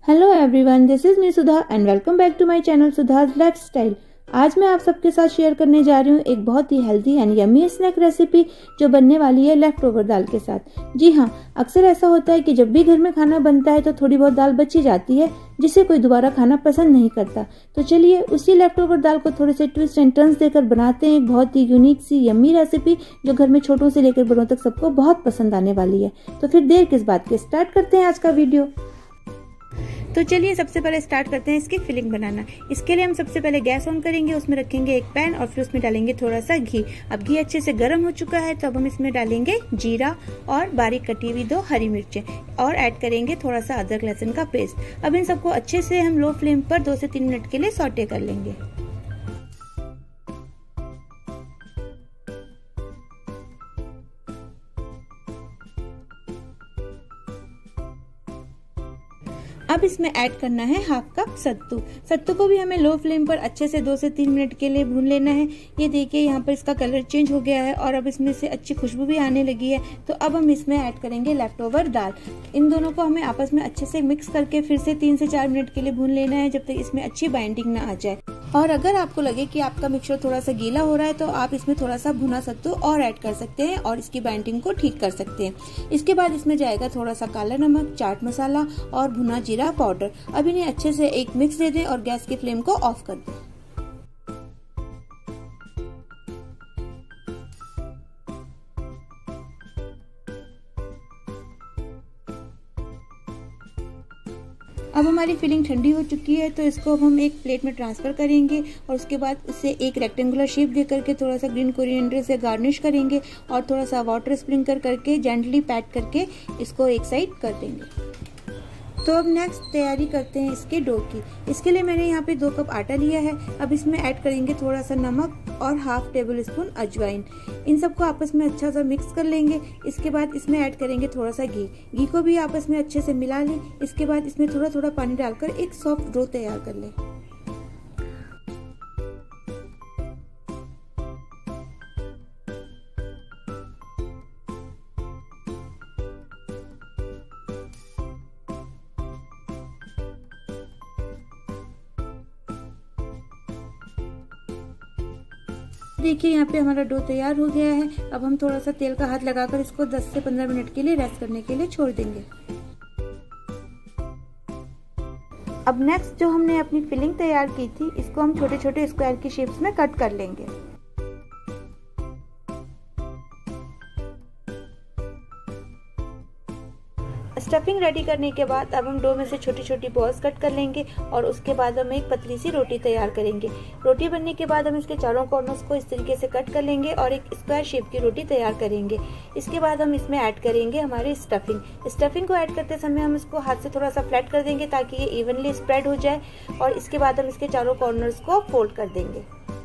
Hello everyone, this is me Sudha and welcome back to my channel Sudha's lifestyle. आज मैं आप सबके साथ शेयर करने जा रही हूँ एक बहुत ही healthy and yummy snack recipe जो बनने वाली है लेफ्ट ओवर दाल के साथ। जी हाँ, अक्सर ऐसा होता है कि जब भी घर में खाना बनता है तो थोड़ी बहुत दाल बची जाती है जिसे कोई दोबारा खाना पसंद नहीं करता। तो चलिए उसी लेफ्ट ओवर दाल को थोड़े से ट्विस्ट एंड टर्न्स देकर बनाते हैं एक बहुत ही यूनिक सी यम्मी रेसिपी जो घर में छोटों से लेकर बड़ों तक सबको बहुत पसंद आने वाली है। तो फिर देर किस बात की, स्टार्ट करते हैं आज का वीडियो। तो चलिए सबसे पहले स्टार्ट करते हैं इसकी फिलिंग बनाना। इसके लिए हम सबसे पहले गैस ऑन करेंगे, उसमें रखेंगे एक पैन और फिर उसमें डालेंगे थोड़ा सा घी। अब घी अच्छे से गर्म हो चुका है तो अब हम इसमें डालेंगे जीरा और बारीक कटी हुई 2 हरी मिर्चें और ऐड करेंगे थोड़ा सा अदरक लहसुन का पेस्ट। अब इन सबको अच्छे से हम लो फ्लेम पर 2 से 3 मिनट के लिए सौटे कर लेंगे। अब इसमें ऐड करना है हाफ कप सत्तू। सत्तू को भी हमें लो फ्लेम पर अच्छे से 2 से 3 मिनट के लिए भून लेना है। ये देखिए यहाँ पर इसका कलर चेंज हो गया है और अब इसमें से अच्छी खुशबू भी आने लगी है। तो अब हम इसमें ऐड करेंगे लेफ्ट ओवर दाल। इन दोनों को हमें आपस में अच्छे से मिक्स करके फिर से 3 से 4 मिनट के लिए भून लेना है जब तक इसमें अच्छी बाइंडिंग ना आ जाए। और अगर आपको लगे कि आपका मिक्सचर थोड़ा सा गीला हो रहा है तो आप इसमें थोड़ा सा भुना सत्तू और ऐड कर सकते हैं और इसकी बाइंडिंग को ठीक कर सकते हैं। इसके बाद इसमें जाएगा थोड़ा सा काला नमक, चाट मसाला और भुना जीरा पाउडर। अब इन्हें अच्छे से एक मिक्स दे दें और गैस की फ्लेम को ऑफ कर दें। अब हमारी फिलिंग ठंडी हो चुकी है तो इसको अब हम एक प्लेट में ट्रांसफर करेंगे और उसके बाद इसे एक रेक्टेंगुलर शेप दे करके थोड़ा सा ग्रीन कोरिएंडर से गार्निश करेंगे और थोड़ा सा वाटर स्प्रिंकल करके जेंटली पैट करके इसको एक साइड कर देंगे। तो अब नेक्स्ट तैयारी करते हैं इसके डो की। इसके लिए मैंने यहाँ पे 2 कप आटा लिया है। अब इसमें ऐड करेंगे थोड़ा सा नमक और हाफ टेबल स्पून अजवाइन। इन सबको आपस में अच्छा सा मिक्स कर लेंगे। इसके बाद इसमें ऐड करेंगे थोड़ा सा घी को भी आपस में अच्छे से मिला लें। इसके बाद इसमें थोड़ा थोड़ा पानी डालकर एक सॉफ्ट डो तैयार कर लें। देखिए यहाँ पे हमारा डो तैयार हो गया है। अब हम थोड़ा सा तेल का हाथ लगाकर इसको 10 से 15 मिनट के लिए रेस्ट करने के लिए छोड़ देंगे। अब नेक्स्ट जो हमने अपनी फिलिंग तैयार की थी इसको हम छोटे छोटे स्क्वायर की शेप्स में कट कर लेंगे। स्टफिंग रेडी करने के बाद अब हम डो में से छोटी छोटी बॉल्स कट कर लेंगे और उसके बाद हम एक पतली सी रोटी तैयार करेंगे। रोटी बनने के बाद हम इसके चारों कॉर्नर्स को इस तरीके से कट कर लेंगे और एक स्क्वायर शेप की रोटी तैयार करेंगे। इसके बाद हम इसमें ऐड करेंगे हमारी स्टफिंग को ऐड करते समय हम इसको हाथ से थोड़ा सा फ्लैट कर देंगे ताकि ये इवनली स्प्रेड हो जाए और इसके बाद हम इसके चारों कॉर्नर्स को फोल्ड कर देंगे।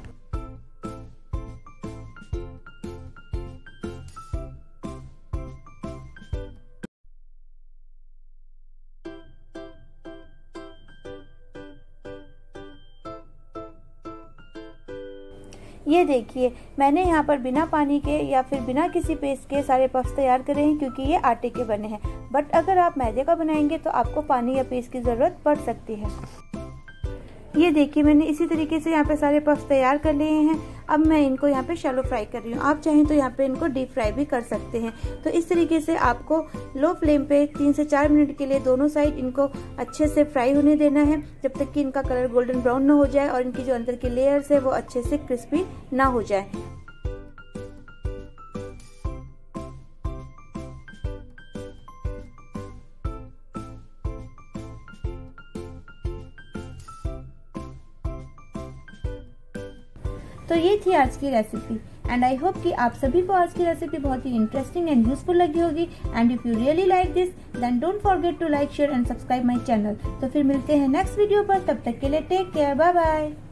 ये देखिए मैंने यहाँ पर बिना पानी के या फिर बिना किसी पेस्ट के सारे पफ्स तैयार करे हैं क्योंकि ये आटे के बने हैं। बट अगर आप मैदे का बनाएंगे तो आपको पानी या पेस्ट की जरूरत पड़ सकती है। ये देखिए मैंने इसी तरीके से यहाँ पे सारे पफ्स तैयार कर लिए हैं। अब मैं इनको यहाँ पे शैलो फ्राई कर रही हूँ। आप चाहें तो यहाँ पे इनको डीप फ्राई भी कर सकते हैं। तो इस तरीके से आपको लो फ्लेम पे 3 से 4 मिनट के लिए दोनों साइड इनको अच्छे से फ्राई होने देना है जब तक कि इनका कलर गोल्डन ब्राउन ना हो जाए और इनकी जो अंदर की लेयर्स है वो अच्छे से क्रिस्पी ना हो जाए। तो ये थी आज की रेसिपी एंड आई होप कि आप सभी को आज की रेसिपी बहुत ही इंटरेस्टिंग एंड यूजफुल लगी होगी। And if you really like this then don't forget to like, share and subscribe my channel. तो फिर मिलते हैं नेक्स्ट वीडियो पर, तब तक के लिए टेक केयर, बाय बाय।